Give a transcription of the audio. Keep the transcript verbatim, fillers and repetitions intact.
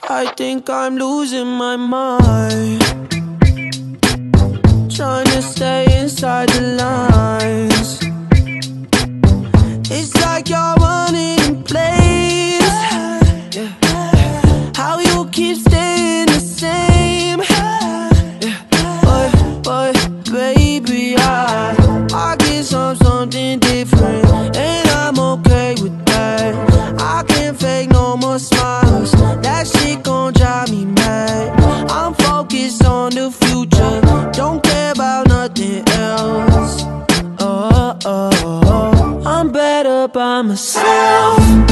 I think I'm losing my mind, trying to stay inside the lines. It's like you're running in place. How you keep staying the same. But, but baby, I, I guess I'm something different, and I'm okay with that. I can't fake no more smiles, that shit gon' drive me mad. I'm focused on the future, don't care about nothing else. Oh, oh, oh, I'm better by myself.